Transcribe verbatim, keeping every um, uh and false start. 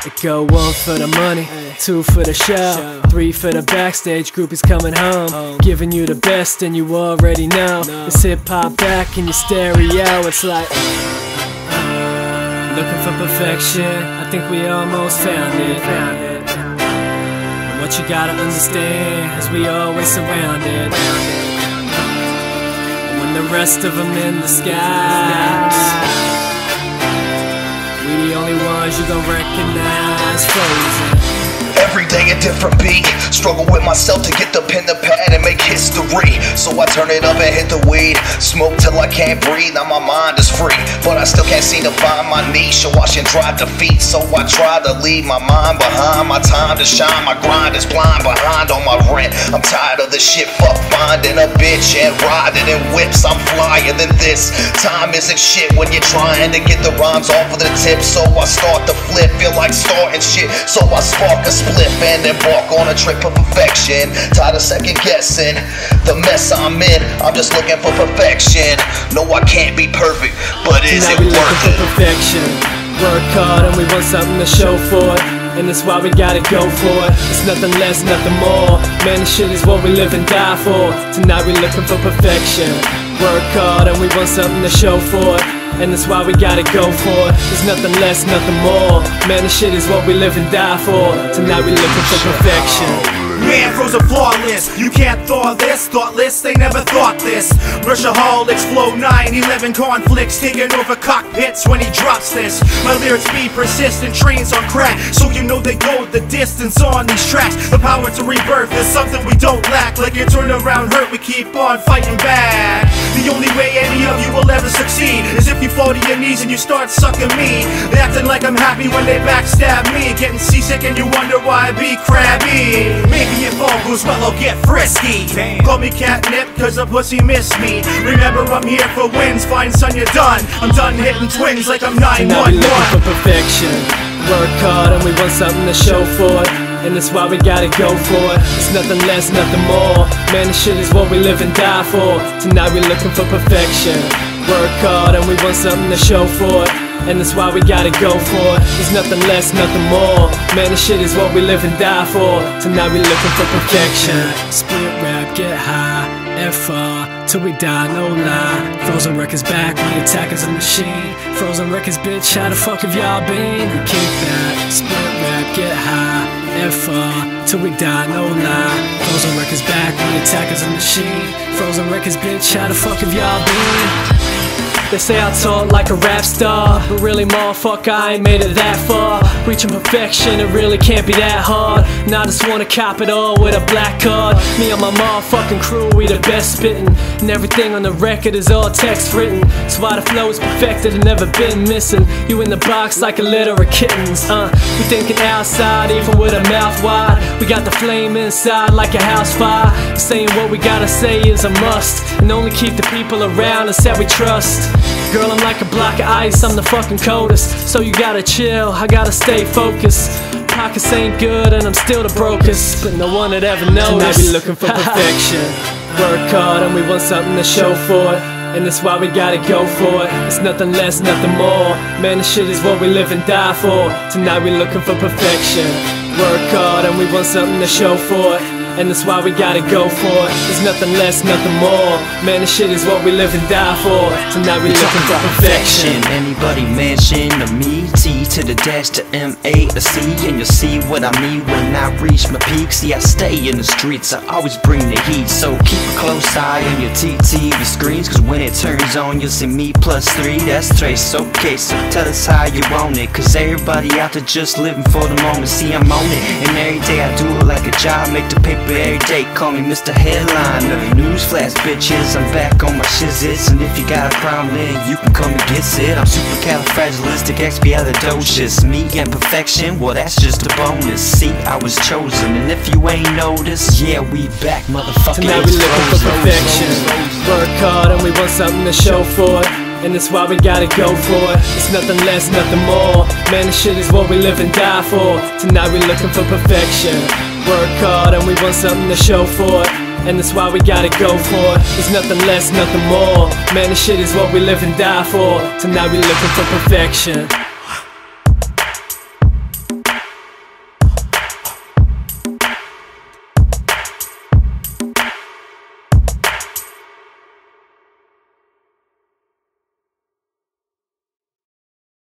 It go one for the money, two for the show, three for the backstage, groupies coming home, giving you the best and you already know. It's hip-hop back in your stereo, it's like looking for perfection, I think we almost found it. And what you gotta understand is we always surrounded. And when the rest of them in the sky, we the only ones you gon' recognize frozen. Every day a different beat. Struggle with myself to get the pen to pad and make history. So I turn it up and hit the weed. Smoke till I can't breathe, now my mind is free. But I still can't seem to find my niche. Or wash and dry defeat. So I try to leave my mind behind. My time to shine, my grind is blind. Behind on my rent, I'm tired of the shit. Fuck finding a bitch and riding in whips. I'm flyer than this. Time isn't shit when you're trying to get the rhymes off of the tip. So I start to flip, feel like starting shit. So I spark a split and embark on a trip of perfection. Tired of second guessing the mess I'm in. I'm just looking for perfection. No, I can't be perfect, but is it worth it? Tonight we looking for perfection. Work hard and we want something to show for it, and that's why we gotta go for it. It's nothing less, nothing more. Man, this shit is what we live and die for. Tonight we looking for perfection. Work hard and we want something to show for it, and that's why we gotta go for it. There's nothing less, nothing more. Man, this shit is what we live and die for. Tonight we looking for perfection. Man, frozen flawless, you can't thaw this. Thoughtless, they never thought this. Rushaholics, flow nine eleven conflicts, taking over cockpits when he drops this. My lyrics be persistent, trains on crack, so you know they go the distance on these tracks. The power to rebirth is something we don't lack. Like your turnaround hurt, we keep on fighting back. The only way any of you will ever succeed is if you fall to your knees and you start sucking me. Acting like I'm happy when they backstab me. Getting seasick and you wonder why I be crabby. Maybe if all goes well, I'll get frisky. Damn. Call me catnip cause a pussy missed me. Remember I'm here for wins, fine son you're done. I'm done hitting twins like I'm nine one one. Tonight we looking for perfection. Work hard and we want something to show for it, and that's why we gotta go for it. It's nothing less, nothing more. Man, this shit is what we live and die for. Tonight we looking for perfection. Work hard and we want something to show for it, and that's why we gotta go for it. There's nothing less, nothing more. Man, this shit is what we live and die for. Tonight we looking for perfection. Spit rap, get high, F R till we die, no lie. Frozen Records back, we attack as a machine. Frozen Records, bitch, how the fuck have y'all been? We kick that, spit rap, get high, F R till we die, no lie. Frozen Records back, we attack as a machine. Frozen Records, bitch, how the fuck have y'all been? They say I talk like a rap star, but really motherfucker I ain't made it that far. Reaching perfection, it really can't be that hard. And I just wanna cop it all with a black card. Me and my motherfucking crew, we the best spittin', and everything on the record is all text written. So why the flow is perfected and never been missing. You in the box like a litter of kittens. Uh, we thinking outside even with a mouth wide. We got the flame inside like a house fire. Saying what we gotta say is a must, and only keep the people around us that we trust. Girl, I'm like a block of ice, I'm the fucking coldest. So you gotta chill, I gotta stay focused. Pockets ain't good and I'm still the brokest, but no one had ever noticed. Tonight we looking for perfection. Work hard and we want something to show for it, and that's why we gotta go for it. It's nothing less, nothing more. Man, this shit is what we live and die for. Tonight we looking for perfection. Work hard and we want something to show for it, and that's why we gotta go for it. There's nothing less, nothing more. Man, this shit is what we live and die for. Tonight we looking for perfection. Anybody mention to me, T to the dash to M A to C, and you'll see what I mean when I reach my peak. See, I stay in the streets, I always bring the heat, so keep a close eye on your T T V screens, cause when it turns on you'll see me plus three, that's trace. Okay, so tell us how you want it, cause everybody out there just living for the moment. See, I'm on it, and every day I do it like a job, make the paper every day, call me Mister Headliner. Newsflash, bitches, I'm back on my shizzits, and if you got a problem, then you can come and get it. I'm supercalifragilisticexpialidocious. Me and perfection, well that's just a bonus. See, I was chosen, and if you ain't noticed, yeah, we back, motherfucker. Tonight we looking for perfection. Work hard and we want something to show for it, and that's why we gotta go for it. It's nothing less, nothing more. Man, this shit is what we live and die for. Tonight we looking for perfection. Work hard and we want something to show for it, and that's why we gotta go for it. There's nothing less, nothing more. Man, this shit is what we live and die for. Tonight we looking for perfection.